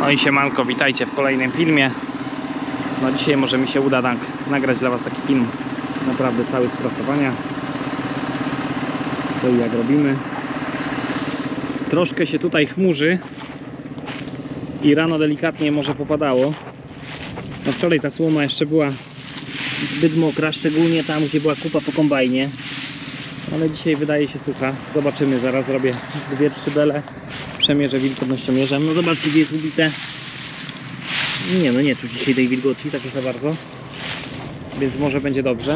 No i siemanko, witajcie w kolejnym filmie. No dzisiaj może mi się uda nagrać dla was taki film naprawdę cały z prasowania, co i jak robimy. Troszkę się tutaj chmurzy i rano delikatnie może popadało. No wczoraj ta słoma jeszcze była zbyt mokra, szczególnie tam, gdzie była kupa po kombajnie. Ale dzisiaj wydaje się sucha. Zobaczymy, zaraz zrobię 2-3 bele. Przemierzę wilgotnościomierzem. No zobaczcie, gdzie jest ubite. Nie, no nie czuć dzisiaj tej wilgoci tak za bardzo. Więc może będzie dobrze.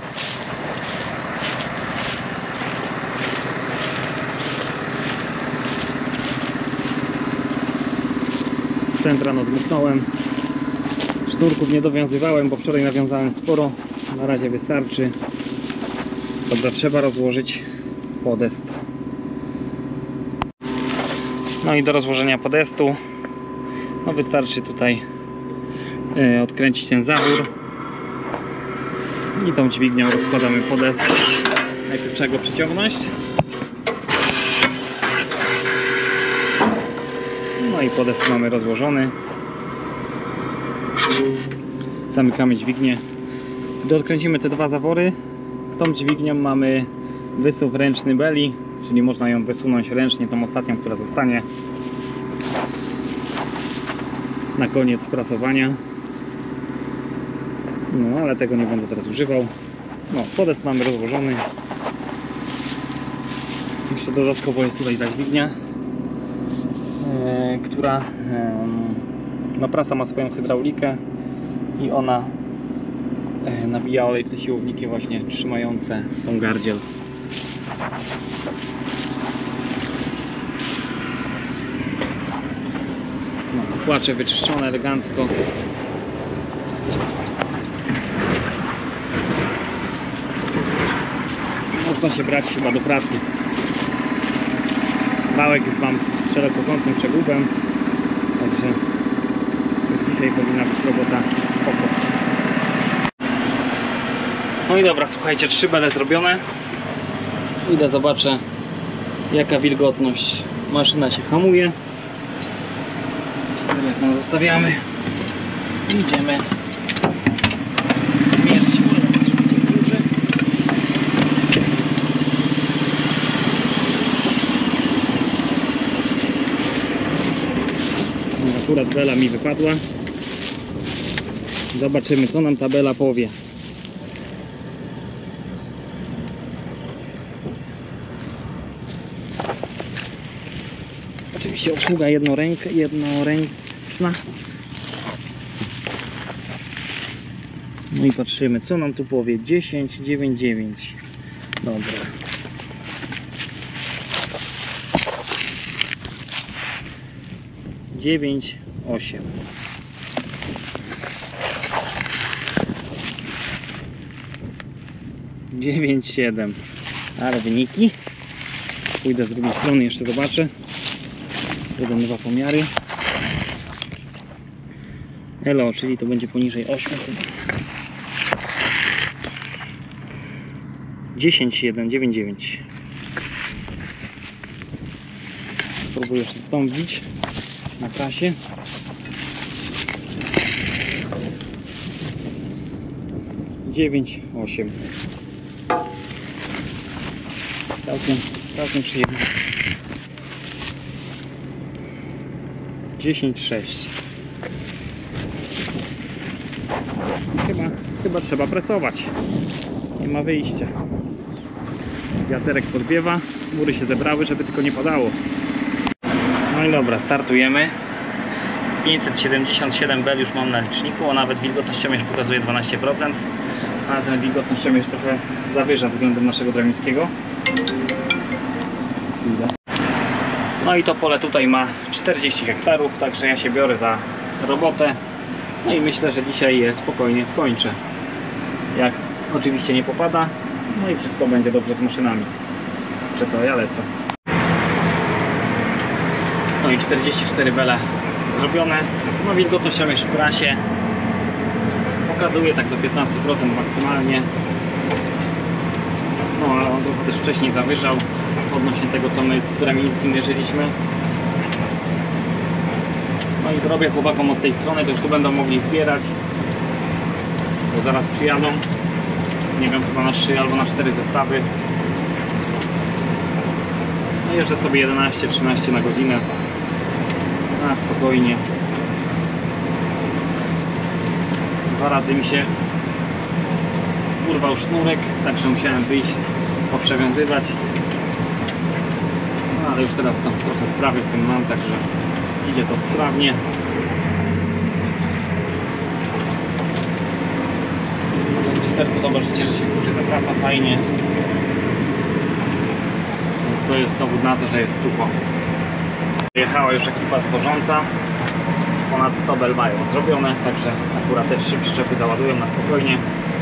Sprzęt rano dmuchnąłem. Sznurków nie dowiązywałem, bo wczoraj nawiązałem sporo. Na razie wystarczy. Dobra, trzeba rozłożyć podest. No i do rozłożenia podestu no wystarczy tutaj odkręcić ten zawór i tą dźwignią rozkładamy podest. Najpierw trzeba go przyciągnąć. No i podest mamy rozłożony. Zamykamy dźwignię. Gdy odkręcimy te dwa zawory, tą dźwignią mamy wysuw ręczny beli, czyli można ją wysunąć ręcznie, tą ostatnią, która zostanie na koniec prasowania. No ale tego nie będę teraz używał. No, podest mamy rozłożony. Jeszcze dodatkowo jest tutaj ta dźwignia, która no, prasa ma swoją hydraulikę i ona nabija olej w te siłowniki właśnie trzymające tą gardziel. No, supłacze wyczyszczone elegancko. Można się brać chyba do pracy. Wałek już mam z szerokokątnym przegubem, także już dzisiaj powinna być robota spoko. No i dobra, słuchajcie, 3 bele zrobione. Idę, zobaczę jaka wilgotność. Maszyna się hamuje. Telefon zostawiamy. Idziemy zmierzyć podest, żeby to duży. Akurat bela mi wypadła. Zobaczymy, co nam ta bela powie. Oczywiście obsługa jednoręczna. No i patrzymy, co nam tu powie. 10,99. Dobra. Dziewięć, 8. Dziewięć, 7. Ale wyniki. Pójdę z drugiej strony, jeszcze zobaczę. 1-2 pomiary. Elo, czyli to będzie poniżej 8. 10,1,99. Spróbuję jeszcze w tą wbić na trasie. Dziewięć, 8. Całkiem przyjemnie. 10,6. Chyba trzeba presować. Nie ma wyjścia. Wiaterek podbiewa. Mury się zebrały, żeby tylko nie padało. No i dobra, startujemy. 577 bel już mam na liczniku, a nawet wilgotnościomierz pokazuje 12%. Ale ten wilgotnościomierz trochę zawyża względem naszego Dramińskiego. No i to pole tutaj ma 40 hektarów, także ja się biorę za robotę. No i myślę, że dzisiaj je spokojnie skończę. Jak oczywiście nie popada, no i wszystko będzie dobrze z maszynami. Że co, ja lecę. No i 44 bele zrobione. No wilgotnościomierz w prasie pokazuje tak do 15% maksymalnie. No ale on trochę też wcześniej zawyżał odnośnie tego, co my z Dramińskim mierzyliśmy. No i zrobię chłopakom od tej strony, to już tu będą mogli zbierać, bo zaraz przyjadą, nie wiem, chyba na 3 albo na 4 zestawy. No jeżdżę sobie 11-13 na godzinę, na spokojnie. 2 razy mi się urwał sznurek, także musiałem wyjść, poprzewiązywać. No ale już teraz tam trochę wprawy w tym mam, także idzie to sprawnie. Może w lusterku zobaczycie, że się kurczę zaprasa fajnie. Więc to jest dowód na to, że jest sucho. Jechała już ekipa stworząca. Ponad 100 bel mają zrobione, także akurat te 3 przyczepy załadują na spokojnie.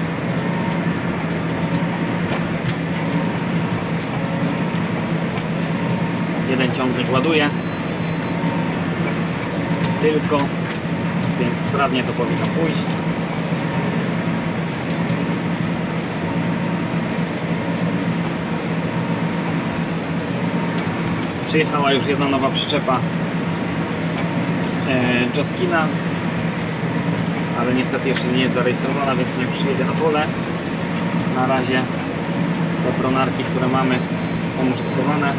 Jeden ciągnik ładuje tylko, więc sprawnie to powinno pójść. Przyjechała już jedna nowa przyczepa Joskina, ale niestety jeszcze nie jest zarejestrowana, więc nie przyjedzie na pole. Na razie te pronarki, które mamy, są użytkowane.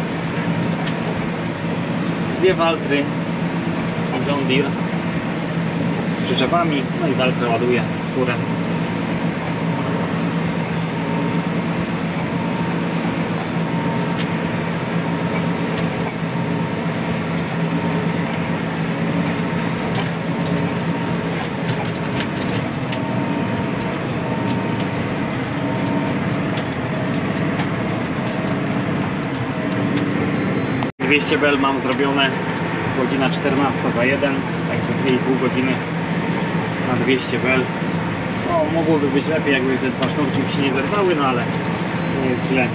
2 Waltry i John Deere z przyczepami, no i Waltrę ładuje z turem. ...200 bel mam zrobione, godzina 14 za 1, także 2,5 godziny na 200 bel. No, mogłoby być lepiej, jakby te 2 sznurki się nie zerwały, no ale nie jest źle.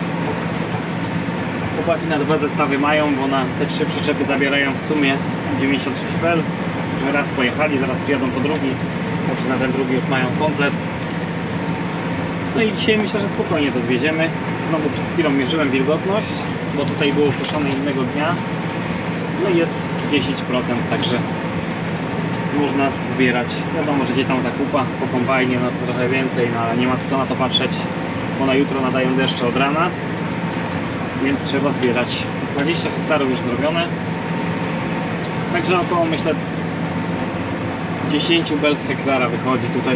Chłopaki na 2 zestawy mają, bo na te 3 przyczepy zabierają w sumie 96 bel. Już raz pojechali, zaraz przyjadą po drugi, także na ten drugi już mają komplet. No i dzisiaj myślę, że spokojnie to zwieziemy. Znowu przed chwilą mierzyłem wilgotność, bo tutaj było koszone innego dnia. No i jest 10%, także można zbierać. Wiadomo, że gdzieś tam ta kupa po kombajnie, no to trochę więcej, no ale nie ma co na to patrzeć, bo na jutro nadają deszcze od rana, więc trzeba zbierać. 20 hektarów już zrobione, także około, myślę, 10 bel z hektara wychodzi tutaj.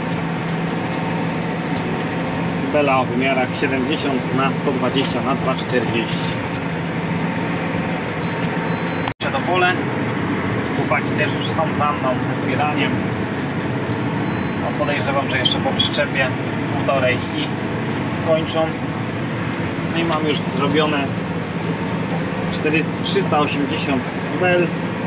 Bela o wymiarach 70 na 120 na 240. Jeszcze do pole. Chłopaki też już są za mną ze zbieraniem. No podejrzewam, że jeszcze po przyczepie 1,5 i skończą. No i mam już zrobione 380 bel.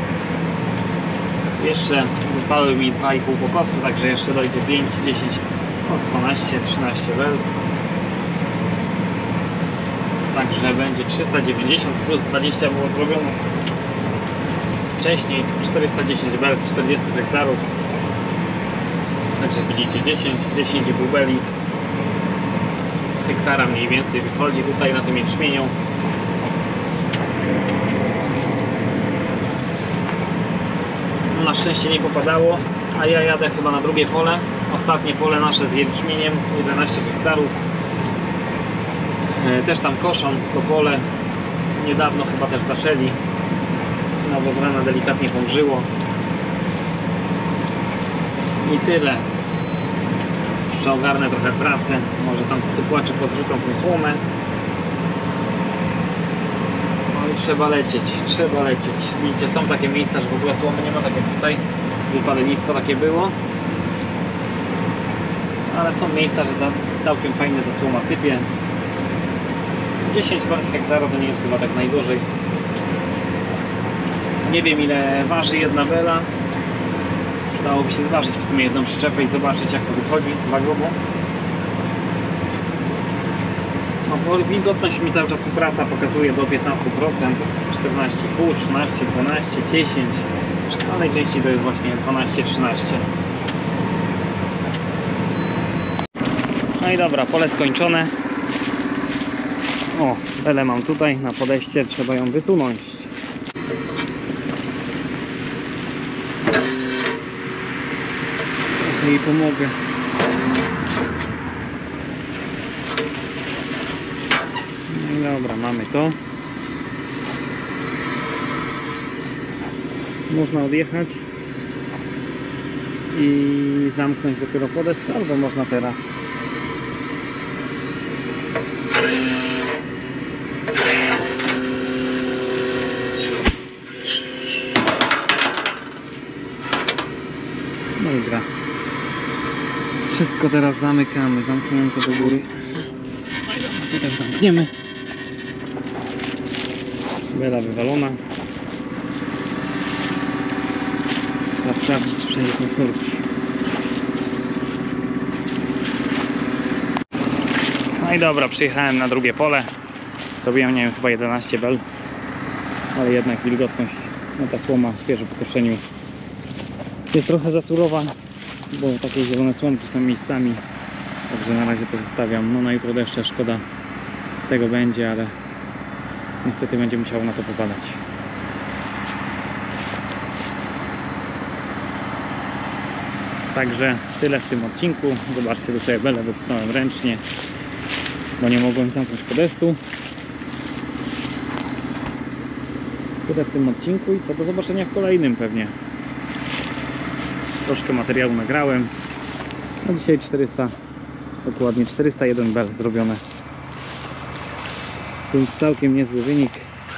Jeszcze zostały mi 2,5 pokosu, także jeszcze dojdzie 5, 10, no 12, 13 bel. Także będzie 390 plus 20 było zrobione wcześniej, 410 bel z 40 hektarów. Także widzicie 10,5 beli z hektara mniej więcej wychodzi tutaj na tym jęczmieniu. No, na szczęście nie popadało, a ja jadę chyba na drugie pole. Ostatnie pole nasze z jęczmieniem, 11 hektarów. Też tam koszą to pole. Niedawno chyba też zaczęli. No bo z rana delikatnie pomrzyło. I tyle. Jeszcze ogarnę trochę prasę. Może tam z sypłaczy pozrzucam tą słomę. No i trzeba lecieć, trzeba lecieć. Widzicie, są takie miejsca, że w ogóle słomy nie ma, tak jak tutaj. Wypalenisko takie było. Ale są miejsca, że całkiem fajnie ta słoma sypie. 10 bar z hektara to nie jest chyba tak najgorzej. Nie wiem, ile waży jedna bela. Przydałoby się zważyć w sumie jedną przyczepę i zobaczyć, jak to wychodzi wagowo. No bo wilgotność mi cały czas tu prasa pokazuje do 15%, 14,5, 13, 12, 10, a najczęściej to jest właśnie 12, 13. No i dobra, pole skończone. O, belę mam tutaj na podejście, trzeba ją wysunąć. jej pomogę. No i dobra, mamy to. Można odjechać i zamknąć dopiero podest, albo można teraz. No i gra. Wszystko teraz zamykamy, zamknięte do góry. No i dobra, tu też zamkniemy. Bela wywalona. Trzeba sprawdzić, czy wszędzie są sznurki. No i dobra, przyjechałem na drugie pole. Zrobiłem, nie wiem, chyba 11 bel. Ale jednak wilgotność, no ta słoma świeżo po koszeniu jest trochę za surowa, bo takie zielone słomki są miejscami. Także na razie to zostawiam. No na jutro deszcze, szkoda tego będzie, ale niestety będzie musiało na to popadać. Także tyle w tym odcinku. Zobaczcie, do sobie belę wypchnąłem ręcznie, bo nie mogłem zamknąć podestu. Tyle w tym odcinku i co, do zobaczenia w kolejnym pewnie. Troszkę materiału nagrałem. No dzisiaj 400, dokładnie 401 bel zrobione. Więc całkiem niezły wynik.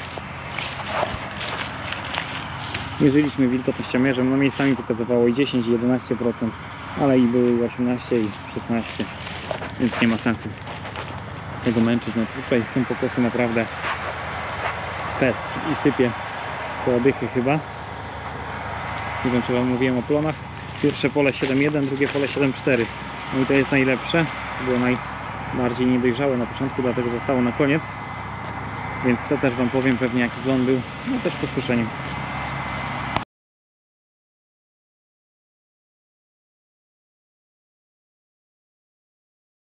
Mierzyliśmy wilgotnościomierzem, no miejscami pokazywało i 10 i 11%, ale i były i 18 i 16, więc nie ma sensu tego męczyć. No tutaj są pokosy naprawdę test i sypie koło dychy chyba. Nie wiem, czy wam mówiłem o plonach. Pierwsze pole 7.1, drugie pole 7.4. No i to jest najlepsze. Było najbardziej niedojrzałe na początku, dlatego zostało na koniec. Więc to też wam powiem pewnie, jaki plon był. No też po skuszeniu.